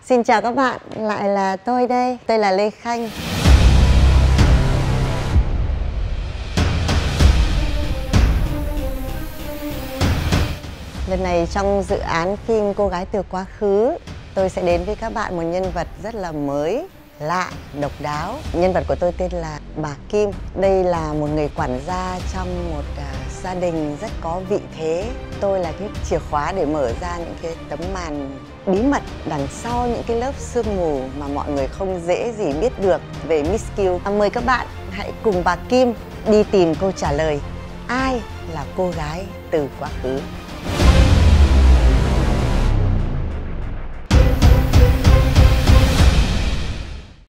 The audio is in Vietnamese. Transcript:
Xin chào các bạn, lại là tôi đây, tôi là Lê Khanh. Lần này trong dự án phim Cô gái từ quá khứ, tôi sẽ đến với các bạn một nhân vật rất là mới, lạ, độc đáo. Nhân vật của tôi tên là bà Kim. Đây là một người quản gia trong một gia đình rất có vị thế. Tôi là cái chìa khóa để mở ra những cái tấm màn bí mật đằng sau những cái lớp sương mù mà mọi người không dễ gì biết được về Miss Kiều. Mời các bạn hãy cùng bà Kim đi tìm câu trả lời. Ai là cô gái từ quá khứ?